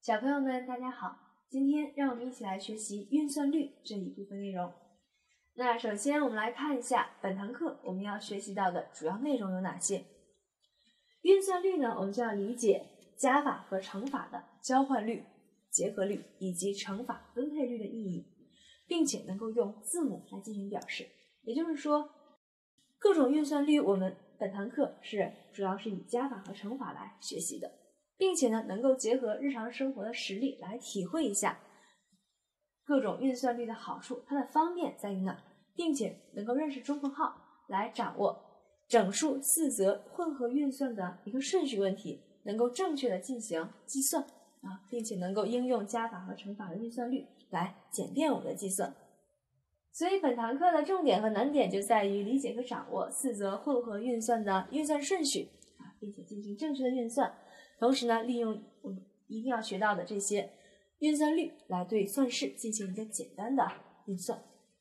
小朋友们，大家好！今天让我们一起来学习运算律这一部分内容。那首先我们来看一下本堂课我们要学习到的主要内容有哪些。运算律呢，我们就要理解加法和乘法的交换律、结合律以及乘法分配律的意义，并且能够用字母来进行表示。也就是说，各种运算律我们本堂课主要是以加法和乘法来学习的，并且呢，能够结合日常生活的实例来体会一下各种运算律的好处，它的方便在于哪，并且能够认识中括号，来掌握整数四则混合运算的一个顺序问题，能够正确的进行计算并且能够应用加法和乘法的运算律来简便我们的计算。所以本堂课的重点和难点就在于理解和掌握四则混合运算的运算顺序并且进行正确的运算，同时呢，利用我们一定要学到的这些运算律来对算式进行一个简单的运算。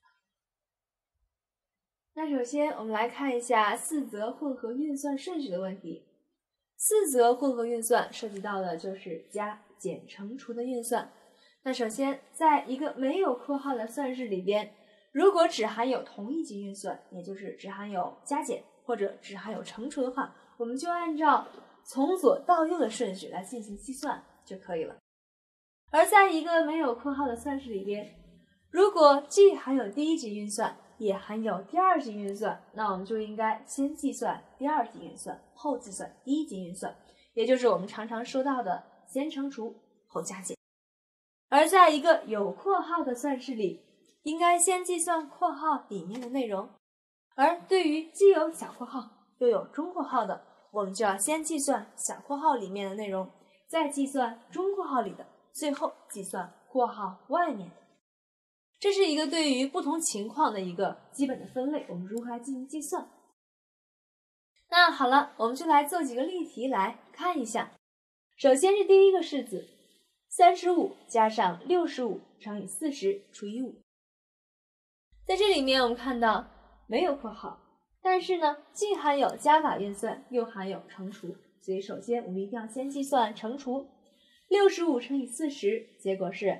那首先我们来看一下四则混合运算顺序的问题。四则混合运算涉及到的就是加、减、乘、除的运算。那首先在一个没有括号的算式里边，如果只含有同一级运算，也就是只含有加减或者只含有乘除的话，我们就按照从左到右的顺序来进行计算就可以了。而在一个没有括号的算式里边，如果既含有第一级运算也含有第二级运算，那我们就应该先计算第二级运算，后计算第一级运算，也就是我们常常说到的先乘除后加减。而在一个有括号的算式里，应该先计算括号里面的内容，而对于既有小括号又有中括号的，我们就要先计算小括号里面的内容，再计算中括号里的，最后计算括号外面的。这是一个对于不同情况的一个基本的分类，我们如何来进行计算。那好了，我们就来做几个例题来看一下。首先是第一个式子，35加上65乘以40除以5。在这里面我们看到没有括号，但是呢，既含有加法运算，又含有乘除，所以首先我们一定要先计算乘除。65乘以40，结果是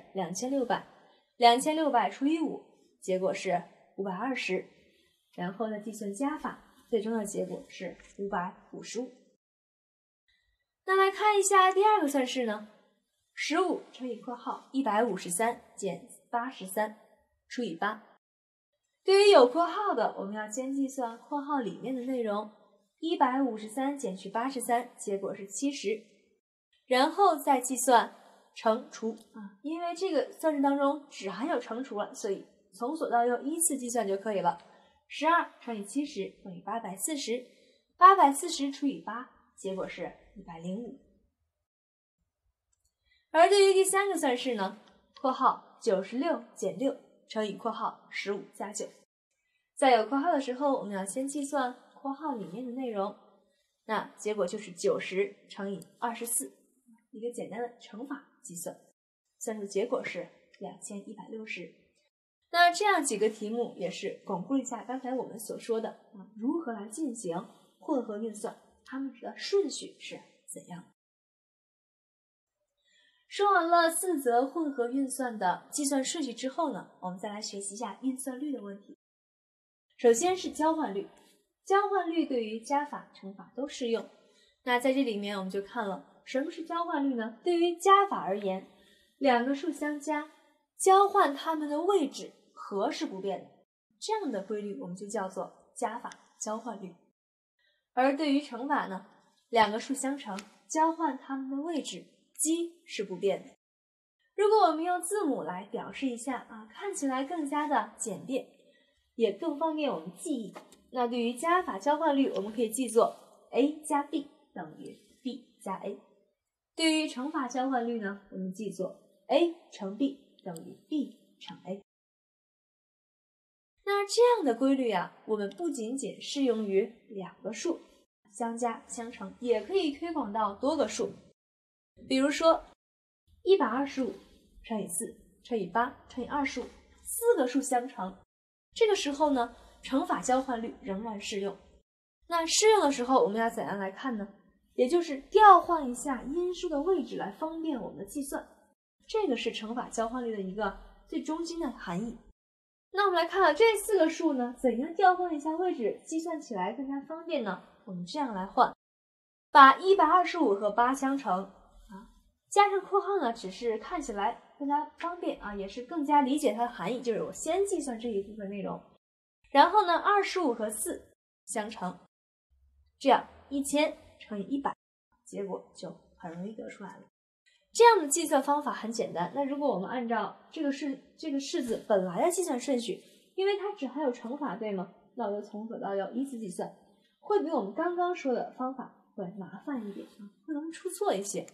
2600。2600除以5，结果是520。然后呢，计算加法，最终的结果是555。那来看一下第二个算式呢，15乘以括号153减83除以8。对于有括号的，我们要先计算括号里面的内容，153减去83，结果是70，然后再计算乘除因为这个算式当中只含有乘除了，所以从左到右依次计算就可以了。12乘以70等于840，840除以8，结果是105。而对于第三个算式呢，括号96减6乘以括号15加9。在有括号的时候，我们要先计算括号里面的内容，那结果就是90乘以24，一个简单的乘法计算，算出结果是2160。那这样几个题目也是巩固一下刚才我们所说的如何来进行混合运算，它们的顺序是怎样。说完了四则混合运算的计算顺序之后呢，我们再来学习一下运算律的问题。首先是交换律，交换律对于加法、乘法都适用。那在这里面我们就看了什么是交换律呢？对于加法而言，两个数相加，交换它们的位置和是不变的，这样的规律我们就叫做加法交换律。而对于乘法呢，两个数相乘，交换它们的位置积是不变的。如果我们用字母来表示一下看起来更加的简便，也更方便我们记忆。那对于加法交换律，我们可以记作 a 加 b 等于 b 加 a。对于乘法交换律呢，我们记作 a 乘 b 等于 b 乘 a。那这样的规律我们不仅仅适用于两个数相加相乘，也可以推广到多个数。比如说125乘以4乘以8乘以25，四个数相乘，这个时候呢，乘法交换律仍然适用。那适用的时候我们要怎样来看呢？也就是调换一下因数的位置来方便我们的计算。 这个是乘法交换律的一个最中心的含义。那我们来看这4个数呢，怎样调换一下位置，计算起来更加方便呢？我们这样来换，把125和8相乘加上括号呢，只是看起来更加方便也是更加理解它的含义，就是我先计算这一部分内容，然后呢25和4相乘，这样1000乘以100，结果就很容易得出来了。这样的计算方法很简单。那如果我们按照这个式子本来的计算顺序，因为它只含有乘法，对吗？那我就从左到右依次计算，会比我们刚刚说的方法会麻烦一点会容易出错一些。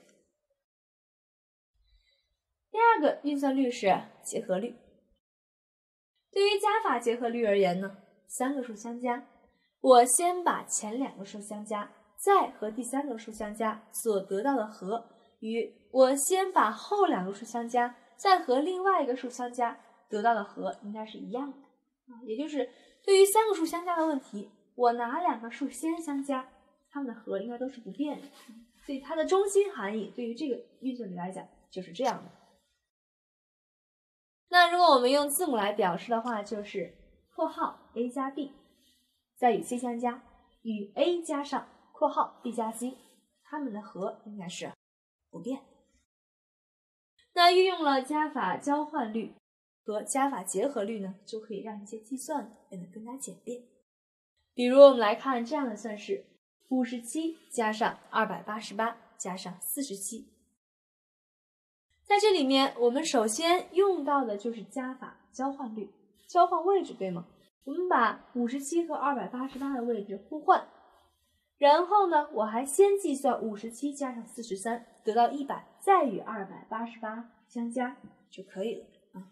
第二个运算律是结合律。对于加法结合律而言呢，3个数相加，我先把前2个数相加，再和第3个数相加，所得到的和与我先把后2个数相加，再和另外一个数相加，得到的和应该是一样的也就是对于3个数相加的问题，我拿2个数先相加，它们的和应该都是不变的。所以它的中心含义对于这个运算律来讲就是这样的。那如果我们用字母来表示的话，就是括号 a 加 b 再与 c 相加，与 a 加上括号 b 加 c， 它们的和应该是不变。那运用了加法交换律和加法结合律呢，就可以让一些计算变得更加简便。比如我们来看这样的算式，57加上288加上47。在这里面我们首先用到的就是加法交换律，交换位置，对吗？我们把57和288的位置互换，然后呢我还先计算57加上43，得到100，再与288相加就可以了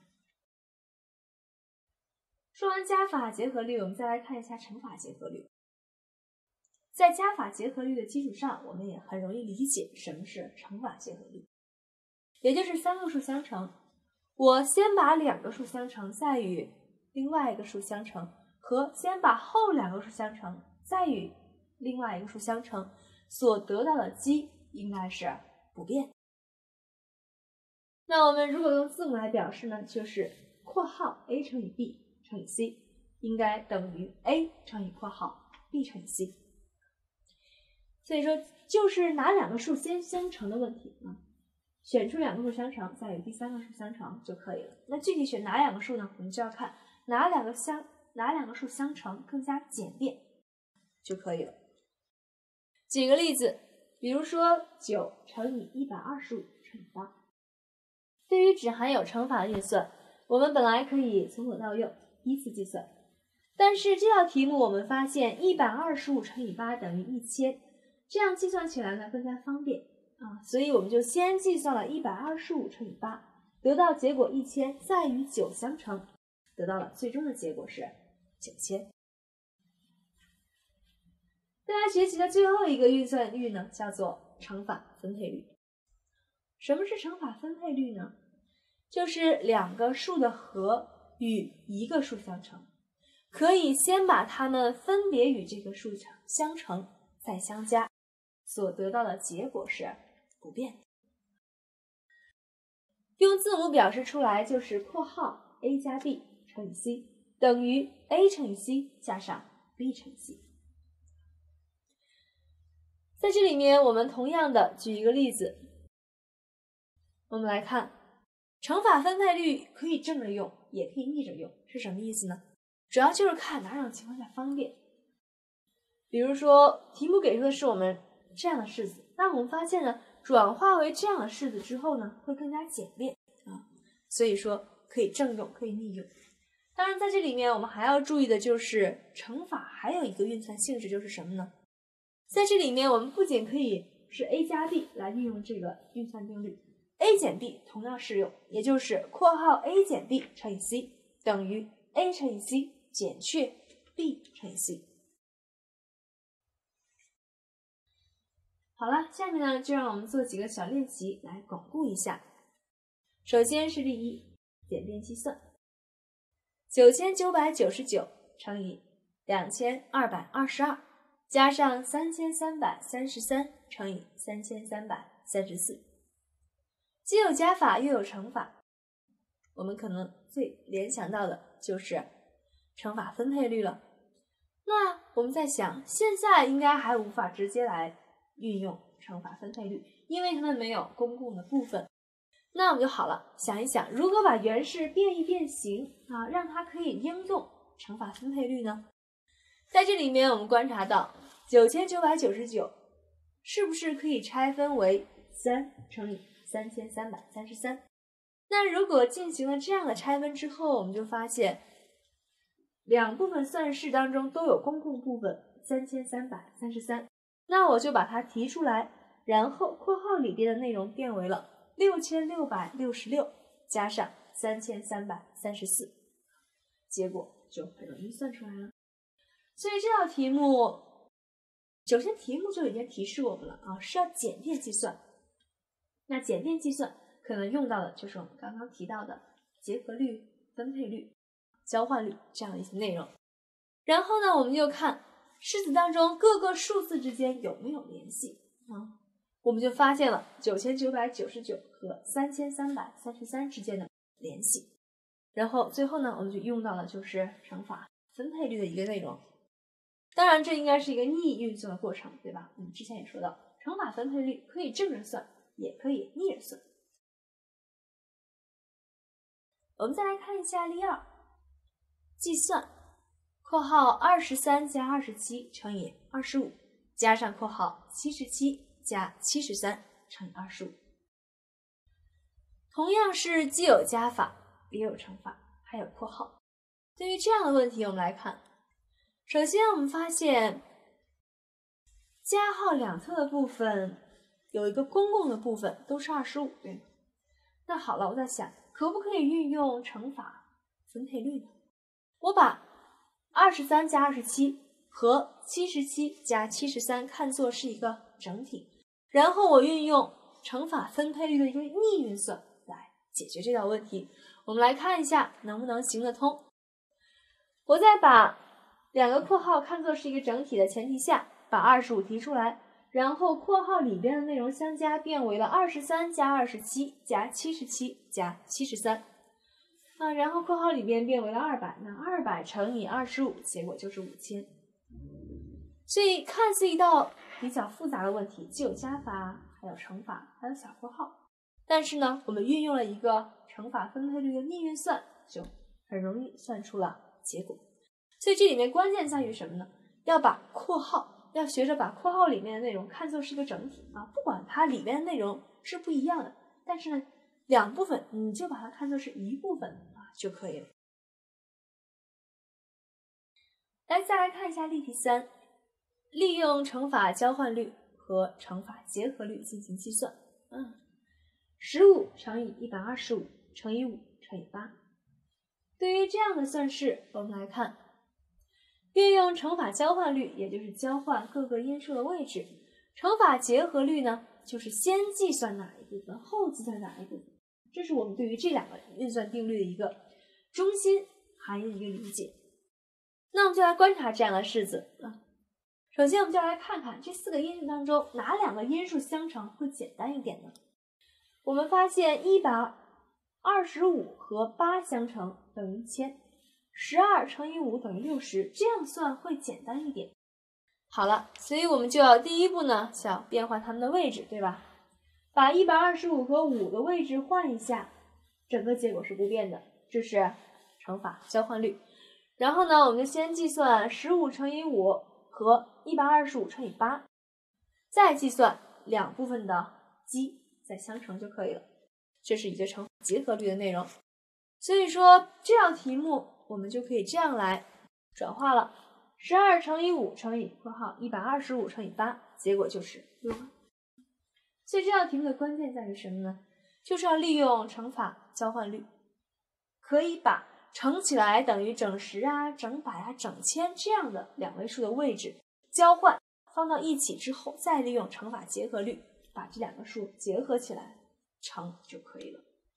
说完加法结合律，我们再来看一下乘法结合律。在加法结合律的基础上，我们也很容易理解什么是乘法结合律，也就是3个数相乘，我先把2个数相乘，再与另外一个数相乘，和先把后2个数相乘，再与另外一个数相乘，所得到的积应该是不变。那我们如果用字母来表示呢，就是括号 a 乘以 b 乘以 c 应该等于 a 乘以括号 b 乘以 c。所以说就是哪2个数先相乘的问题选出2个数相乘，再与第3个数相乘就可以了。那具体选哪2个数呢？我们就要看哪两个数相乘更加简便就可以了。举个例子，比如说9乘以125乘以8。对于只含有乘法的运算，我们本来可以从左到右依次计算，但是这道题目我们发现125乘以8等于1000，这样计算起来呢更加方便所以我们就先计算了125乘以8，得到结果1000，再与9相乘，得到了最终的结果是9000。大家学习的最后一个运算律呢，叫做乘法分配律。什么是乘法分配律呢？就是2个数的和与1个数相乘，可以先把它们分别与这个数相乘，再相加，所得到的结果是不变。用字母表示出来就是括号 a 加 b 乘以 c 等于 a 乘以 c 加上 b 乘以 c。在这里面我们同样的举一个例子，我们来看乘法分配律可以正着用也可以逆着用，是什么意思呢？主要就是看哪种情况下方便。比如说题目给出的是我们这样的式子，那我们发现呢转化为这样的式子之后呢会更加简便所以说可以正用可以逆用。当然在这里面我们还要注意的就是乘法还有一个运算性质，就是什么呢？在这里面我们不仅可以是 a 加 b 来运用这个运算定律， a 减 b 同样适用，也就是括号 a 减 b 乘以 c 等于 a 乘以 c 减去 b 乘以 c。 好了，下面呢就让我们做几个小练习来巩固一下。首先是例1，简便计算，9999乘以2222加上3333乘以3334。 既有加法又有乘法，我们可能最联想到的就是乘法分配率了。那我们在想，现在应该还无法直接来运用乘法分配率，因为它们没有公共的部分。那我们就好了，想一想如何把原式变一变形啊，让它可以应用乘法分配率呢？在这里面我们观察到9999是不是可以拆分为3乘以3333？那如果进行了这样的拆分之后，我们就发现两部分算式当中都有公共部分3333，那我就把它提出来，然后括号里边的内容变为了6666加上3334，结果就很容易算出来了。所以这道题目，首先题目就已经提示我们了啊，是要简便计算。那简便计算可能用到的就是我们刚刚提到的结合律、分配率、交换率这样的一些内容。然后呢，我们就看式子当中各个数字之间有没有联系啊？我们就发现了9999和3333之间的联系。然后最后呢，我们就用到了就是乘法分配率的一个内容。当然，这应该是一个逆运算的过程，对吧？我们之前也说到，乘法分配率可以正着算，也可以逆着算。我们再来看一下例2，计算括号23加27乘以25加上括号77加73乘以25。同样是既有加法也有乘法，还有括号。对于这样的问题，我们来看，首先我们发现加号两侧的部分有一个公共的部分都是25，对吗？那好了，我在想可不可以运用乘法分配率呢？我把23加27和77加73看作是一个整体，然后我运用乘法分配率的一个逆运算来解决这道问题。我们来看一下能不能行得通。我再把两个括号看作是一个整体的前提下，把25提出来，然后括号里边的内容相加，变为了23加27加77加73然后括号里边变为了200，那200乘以25，结果就是5000。所以看似一道比较复杂的问题，既有加法，还有乘法，还有小括号。但是呢，我们运用了一个乘法分配率的逆运算，就很容易算出了结果。所以这里面关键在于什么呢？要把括号，要学着把括号里面的内容看作是一个整体不管它里面的内容是不一样的，但是呢，两部分你就把它看作是一部分就可以了。再来看一下例题3，利用乘法交换率和乘法结合律进行计算。15乘以125乘以5乘以8。对于这样的算式，我们来看，运用乘法交换律，也就是交换各个因数的位置；乘法结合律呢，就是先计算哪一部分，后计算哪一部分。这是我们对于这两个运算定律的一个中心含义的一个理解。那我们就来观察这样的式子首先我们就来看看这4个因数当中哪两个因数相乘会简单一点呢？我们发现125和8相乘等于1000，12乘以5等于60，这样算会简单一点。好了，所以我们就要第一步呢，是要变换它们的位置，对吧？把125和5的位置换一下，整个结果是不变的，这是乘法交换律。然后呢，我们就先计算15乘以5和125乘以8，再计算两部分的积，再相乘就可以了。这是一个乘法结合律的内容。所以说这道题目我们就可以这样来转化了，12乘以5乘以括号125乘以8，结果就是6。所以这道题目的关键在于什么呢？就是要利用乘法交换律，可以把乘起来等于整10整100整千这样的两位数的位置交换放到一起之后，再利用乘法结合律把这两个数结合起来乘就可以了。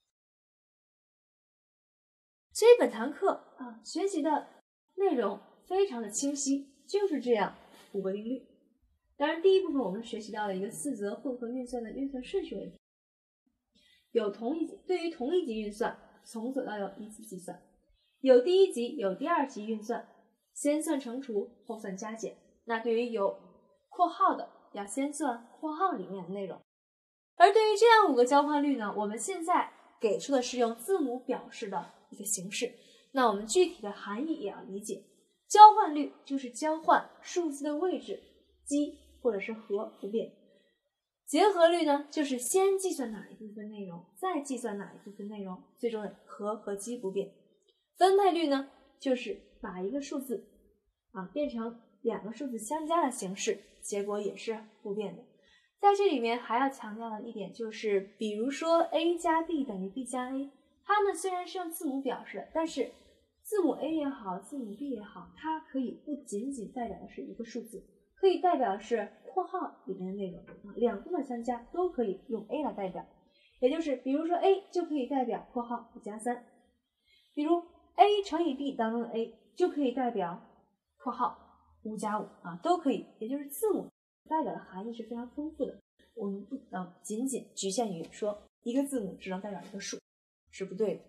所以本堂课学习的内容非常的清晰，就是这样5个定律。当然第一部分我们学习到了一个4则混合运算的运算顺序问题， 对于同一级运算，从左到右依次计算，有第一级有第二级运算，先算乘除后算加减。那对于有括号的，要先算括号里面的内容。而对于这样5个交换律呢，我们现在给出的是用字母表示的一个形式，那我们具体的含义也要理解。交换律就是交换数字的位置，积或者是和不变。结合律呢，就是先计算哪一部分内容，再计算哪一部分内容，最终的和和积不变。分配律呢，就是把一个数字变成2个数字相加的形式，结果也是不变的。在这里面还要强调的一点就是，比如说 a 加 b 等于 b 加 a， 它们虽然是用字母表示的，但是字母 a 也好，字母 b 也好，它可以不仅仅代表的是一个数字，可以代表的是括号里面的内容，2部分相加都可以用 a 来代表。也就是比如说 a 就可以代表括号5加3，比如 a 乘以 b 当中的 a 就可以代表括号5加5都可以。也就是字母代表的含义是非常丰富的，我们不能仅仅局限于说一个字母只能代表一个数，是不对的。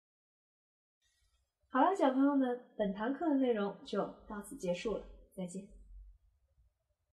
好了，小朋友们，本堂课的内容就到此结束了，再见。